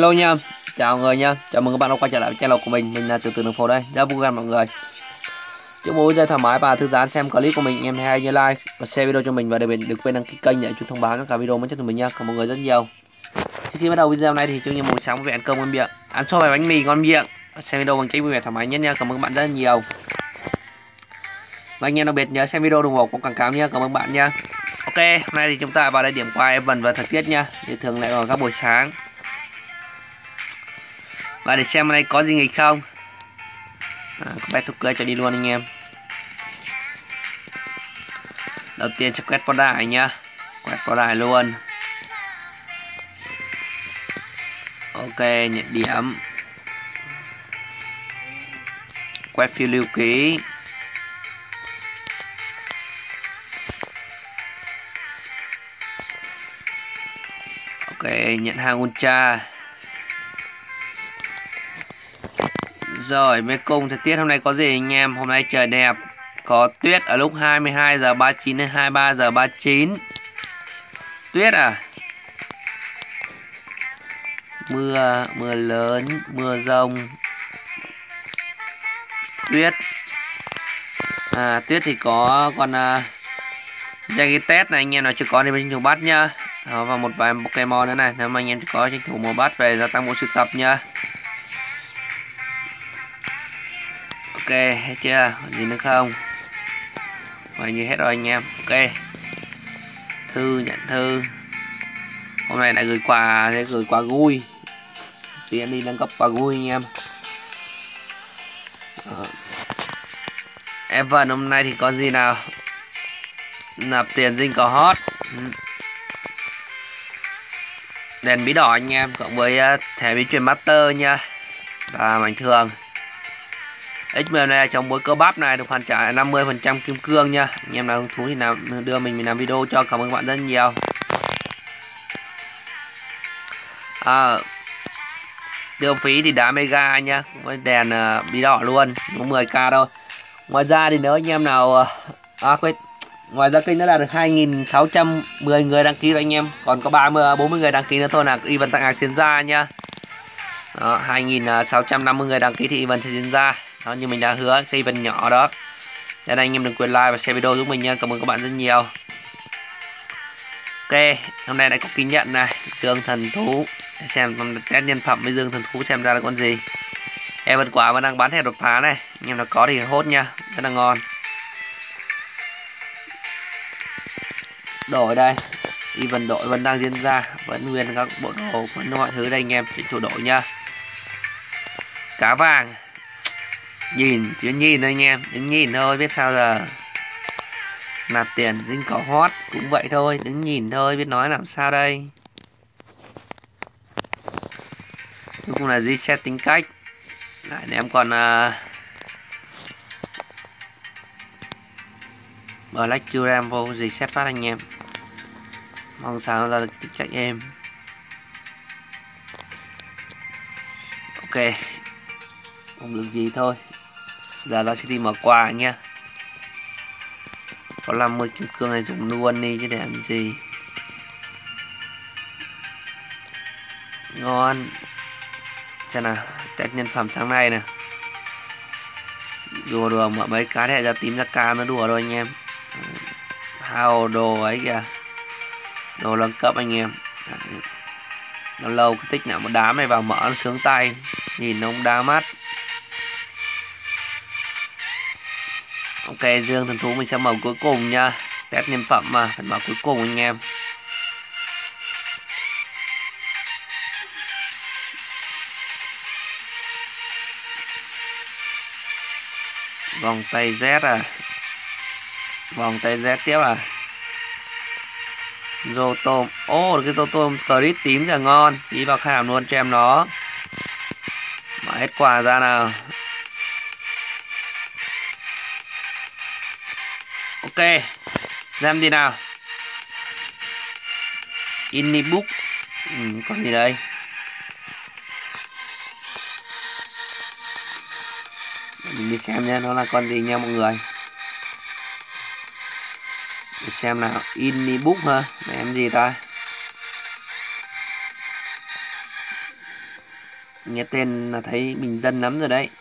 Hello nha, chào người nha, chào mừng các bạn đã quay trở lại với channel của mình là Từ Từ Đường Phố đây, rất vui gặp mọi người. Chúc mỗi giây thoải mái và thư giãn xem clip của mình, em hãy nhớ like và share video cho mình và đừng quên đăng ký kênh để chúng thông báo các video mới nhất của mình nha, cảm ơn mọi người rất nhiều. Trước khi bắt đầu video này thì chúng mình một sáng với ăn cơm ngon miệng, ăn xôi và bánh mì ngon miệng, xem video bằng cách vui vẻ thoải mái nhất nha, cảm ơn các bạn rất nhiều. Và anh em đặc biệt nhớ xem video ủng hộ có quảng cáo nha, cảm ơn bạn nha. Ok, hôm nay thì chúng ta vào đây điểm qua event và thời tiết nha, như thường lại vào các buổi sáng. Và để xem hôm nay có gì nghịch không. Có bé thuốc cưới cho đi luôn anh em. Đầu tiên sẽ quét vào đài nhá. Quét vào đài luôn. Ok, nhận điểm. Quét phiêu lưu ký. Ok, nhận hàng ultra. Rồi, mê cung thời tiết hôm nay có gì anh em? Hôm nay trời đẹp. Có tuyết ở lúc 22 giờ 39 đến 23 giờ 39. Tuyết à? Mưa lớn, mưa rông. Tuyết. Tuyết thì có con Jaggy test này anh em nào chưa có thì mình tranh thủ bắt nhá. Đó, và một vài Pokemon nữa này, nếu mà anh em chưa có tranh thủ mua bắt về gia tăng bộ sưu tập nhá. Ok, hết chưa? Còn gì nữa không? Vậy như hết rồi anh em. Ok. Thư, nhận thư. Hôm nay lại gửi quà, để gửi quà vui. Tiến đi nâng cấp quà vui anh em. Event hôm nay thì có gì nào? Nạp tiền dinh có hot. Đèn bí đỏ anh em, cộng với thẻ bí truyền master nha. Và mảnh thường. XM này trong bối cơ bắp này được hoàn trả 50% kim cương nha. Anh em nào hứng thú thì đưa mình làm video cho, cảm ơn các bạn rất nhiều. Tiêu phí thì đá mega nha, với đèn bí đỏ luôn, có 10k thôi. Ngoài ra thì nếu anh em nào ngoài ra kênh nó đạt được 2.610 người đăng ký rồi anh em, còn có 40 người đăng ký nữa thôi là event tặng hàng diễn ra nha. Đó, 2.650 người đăng ký thì event sẽ diễn ra. Đó, như mình đã hứa cái event nhỏ đó. Cho nên anh em đừng quên like và share video giúp mình nha, cảm ơn các bạn rất nhiều. Ok, hôm nay lại có ký nhận này, dương thần thú. Để xem test nhân phẩm với dương thần thú xem ra là con gì. Em vẫn quả vẫn đang bán thẻ đột phá này, anh em nào có thì hốt nha, rất là ngon. Đổi đây, event đội vẫn đang diễn ra, vẫn nguyên các bộ đồ, vẫn mọi thứ đây anh em, chỉ chủ đội nha. Cá vàng, nhìn chứ nhìn thôi anh em, đứng nhìn thôi biết sao giờ. Nạp tiền dính có hot cũng vậy thôi, đứng nhìn thôi biết nói làm sao đây. Cuối cùng là reset tính cách. Đấy, em còn Black Curam vô reset phát anh em. Mong sao ra được tính cách em. Ok, không được gì thôi. Giờ nó sẽ đi mở quà nha. Có 50 kim cương này dùng luôn đi chứ để làm gì. Ngon. Xem nào, test nhân phẩm sáng nay nè. Đùa mở mấy cá để ra tím ra cam nó đùa thôi anh em. Hao đồ ấy kìa. Đồ nâng cấp anh em. Nó lâu cái tích nào một đám này vào mở nó sướng tay. Nhìn nó không đá mắt. Ok, dương thần thú mình sẽ mở cuối cùng nha. Test nhân phẩm mà, phải mở cuối cùng anh em. Vòng tay Z à. Vòng tay Z tiếp à. Rotom. Cái Rotom crit tím là ngon. Tí vào khai hàm luôn cho em nó. Mở hết quà ra nào. Ok. Xem đi nào. Inibook. Con gì đây? Mình đi xem nha, nó là con gì nha mọi người. Để xem nào. Inibook hả? Này em gì ta? Nghe tên là thấy bình dân lắm rồi đấy.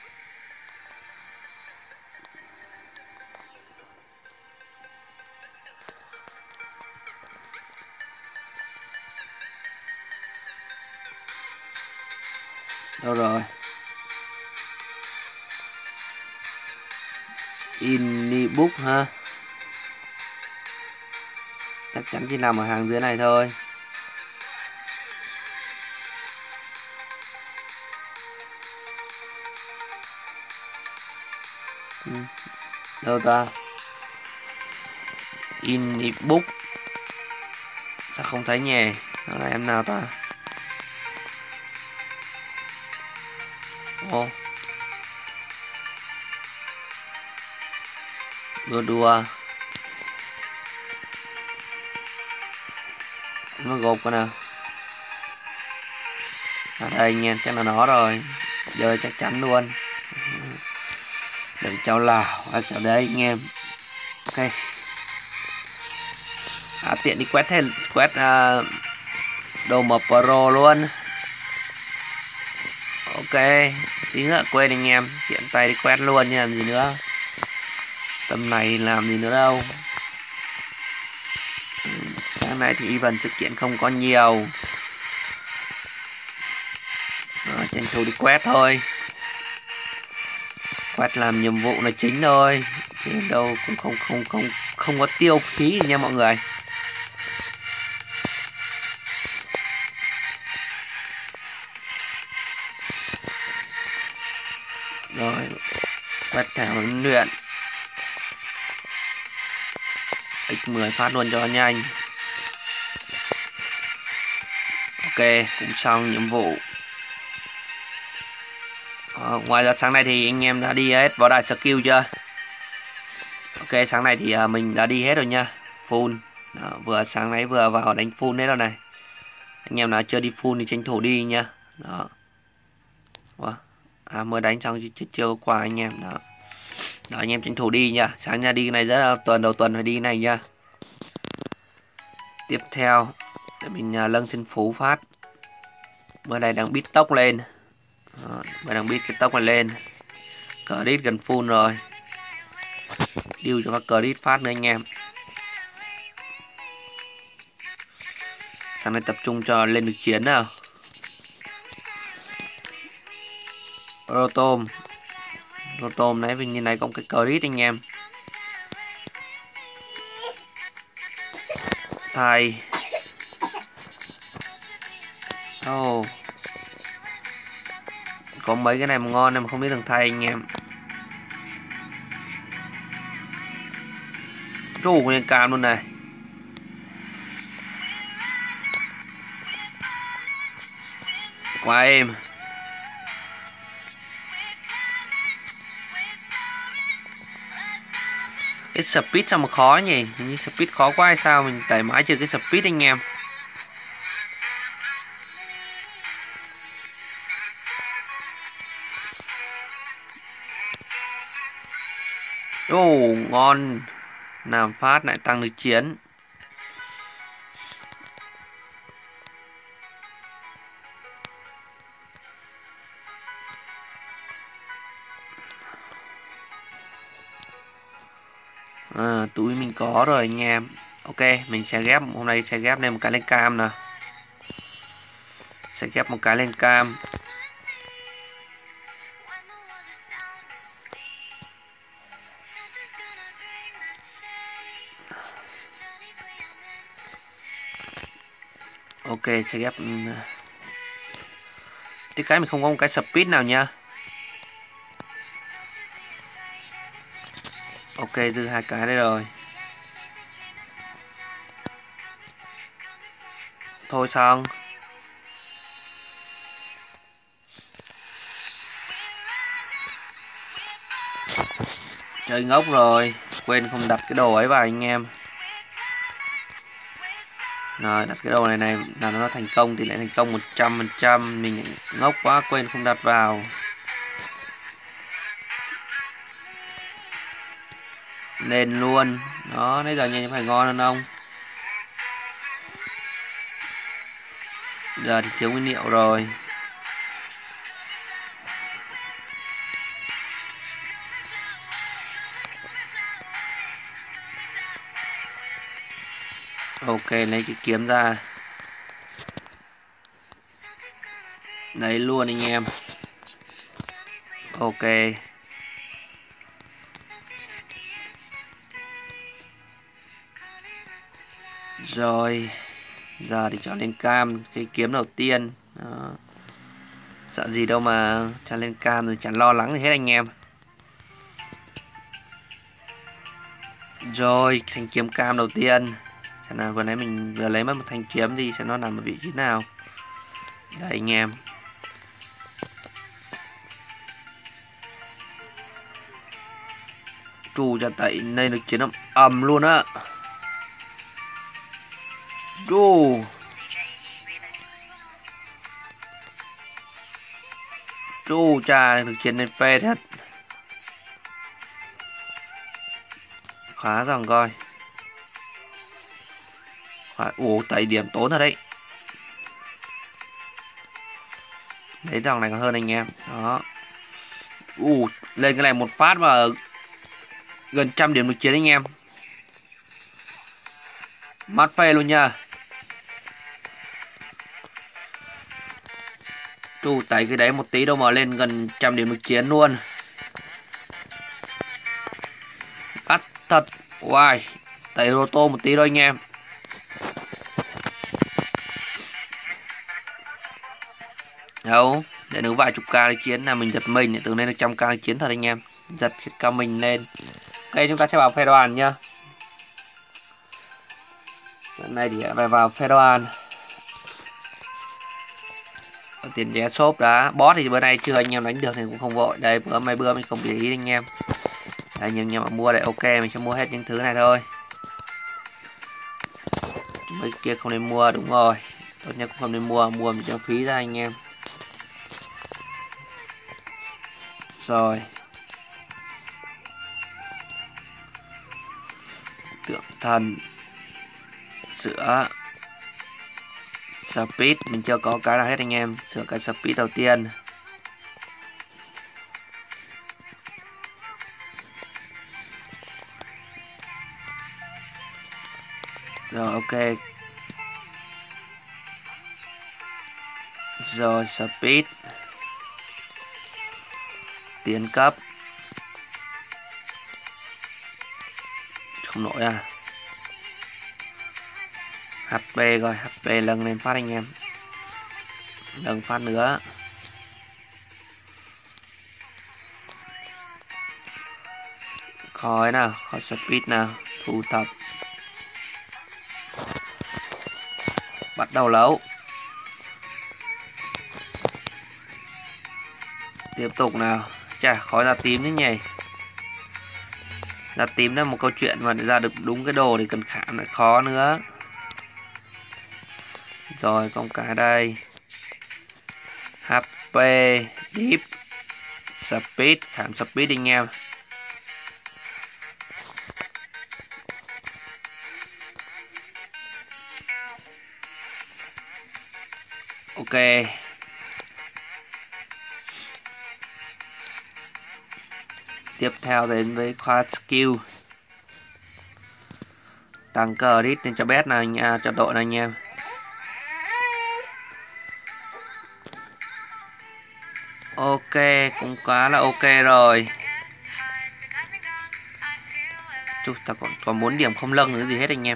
Đâu rồi? Inibook ha. Chắc chắn chỉ nằm ở hàng dưới này thôi. Đâu ta? Inibook. Sao không thấy nhỉ? Đó là em nào ta? Ồ. Đùa. Nó gộp coi nào. Ở đây nha, chắc là nó rồi. Giờ chắc chắn luôn. Đừng chào Lào, chào đấy anh em. Ok. Tiện đi quét thêm, quét đồ mập pro luôn. Ok, tí nữa quên anh em, tiện tay đi quét luôn như làm gì nữa. Tầm này làm gì nữa đâu. Sáng nay thì event sự kiện không có nhiều. Tranh thủ đi quét thôi. Quét làm nhiệm vụ là chính thôi. Chứ đâu cũng không có tiêu phí nha mọi người. Rồi, quét thẻ huấn luyện. X10 phát luôn cho nhanh. Ok, cũng xong nhiệm vụ. Ngoài ra sáng nay thì anh em đã đi hết võ đài skill chưa? Ok, sáng nay thì mình đã đi hết rồi nha. Full. Đó, vừa sáng nay vừa vào đánh full hết rồi này. Anh em nào chưa đi full thì tranh thủ đi nha. Đó. Mới đánh xong chứ chưa có quà anh em. Đó. Đó, anh em tranh thủ đi nha. Sáng nha, đi cái này rất là đầu tuần phải đi cái này nha. Tiếp theo để mình nâng thiên phú phát. Bữa này đang bít tốc lên. Đó, bữa đang bít cái tốc này lên. Credit gần full rồi. Điêu cho các credit phát nữa anh em. Sáng nay tập trung cho lên được chiến nào. Rotom đấy, vì như này có một cái credit anh em. Thay. Có mấy cái này mà ngon em không biết đường thay anh em. Chú lên cam luôn này. Quá êm. Cái speed sao mà khó nhỉ? Hình như speed khó quá hay sao? Mình tải mãi trừ cái speed anh em. Ngon. Làm phát lại tăng được chiến. Túi mình có rồi anh em. Ok, mình sẽ ghép. Hôm nay sẽ ghép lên một cái lên cam nè. Sẽ ghép một cái lên cam. Ok, sẽ ghép. Tiếc cái mình không có một cái speed nào nha. Ok, dư hai cái đây rồi. Thôi xong. Chơi ngốc rồi. Quên không đặt cái đồ ấy vào anh em. Rồi, đặt cái đồ này là nó thành công thì lại thành công 100%. Mình ngốc quá quên không đặt vào. Lên luôn. Đó, nãy giờ nhìn phải ngon hơn không? Giờ thì thiếu nguyên liệu rồi. Ok, lấy cái kiếm ra. Đấy luôn anh em. Ok. Rồi. Giờ thì chọn lên cam. Cái kiếm đầu tiên. Đó. Sợ gì đâu mà chọn lên cam rồi chẳng lo lắng gì hết anh em. Rồi, thanh kiếm cam đầu tiên. Xem nào, vừa nãy mình vừa lấy mất một thanh kiếm thì sẽ nó nằm ở vị trí nào. Đây anh em. Trù cho tẩy đây được chiến ầm luôn á. Trù. Trù trà được chiến lên phê hết. Khá rằng coi. Ủa tẩy điểm tốn rồi đấy. Đấy dòng này còn hơn anh em. Đó. Lên cái này một phát mà gần 100 điểm được chiến anh em. Mắt phê luôn nha. Trù tẩy cái đấy một tí đâu mà lên gần 100 điểm được chiến luôn. Bắt thật. Wow. Tẩy rô tô một tí thôi anh em. Đâu. Để nếu vài chục ca chiến là mình giật mình từ lên được 100k chiến thật anh em. Giật cả mình lên. Ok, chúng ta sẽ vào phe đoàn nhá. Trận này thì phải vào phe đoàn. Tiền vé shop đã. Boss thì bữa nay chưa anh em đánh được thì cũng không vội. Đây mấy bữa mình không để ý anh em. Đây nhưng mà mua đây ok, mình sẽ mua hết những thứ này thôi. Mấy kia không nên mua, đúng rồi. Tốt nhất cũng không nên mua mình cho phí ra anh em. Rồi. Tượng thần. Sữa. Speed mình chưa có cái nào hết anh em. Sửa cái speed đầu tiên. Rồi ok. Rồi speed. Tiến cấp. Không nổi à. HP rồi, HP nâng lên phát anh em. Nâng phát nữa. Khói nào, khói speed nào, thu thập. Bắt đầu lấu. Tiếp tục nào. Chà, khói ra tím thế nhỉ. Ra tím là một câu chuyện mà để ra được đúng cái đồ thì cần khảm lại khó nữa. Rồi, con cái đây. HP, deep, speed, khảm speed anh em. Ok. Tiếp theo đến với khoa skill. Tăng credit lên cho bet này nha, cho đội này anh em. Ok, cũng quá là ok rồi. Chú ta còn muốn điểm không lâng nữa gì hết anh em.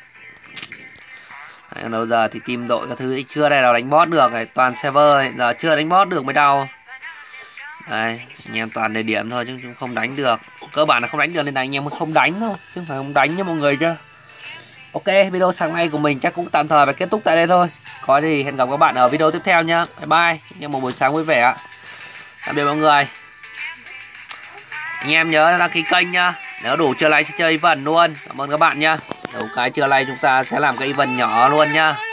Đầu giờ thì team đội các thứ thì chưa đây nào đánh boss được này, toàn server giờ chưa đánh boss được mới đau. Đây, anh em toàn để điểm thôi chứ không đánh được. Cơ bản là không đánh được nên là anh em không đánh thôi, chứ không phải không đánh nha mọi người chứ. Ok, video sáng nay của mình chắc cũng tạm thời phải kết thúc tại đây thôi. Có gì hẹn gặp các bạn ở video tiếp theo nhá. Bye bye. Anh em một buổi sáng vui vẻ. Tạm biệt mọi người. Anh em nhớ đăng ký kênh nhá. Nếu đủ chưa like sẽ chơi event luôn. Cảm ơn các bạn nhá. Đủ cái chưa like chúng ta sẽ làm cái event nhỏ luôn nhá.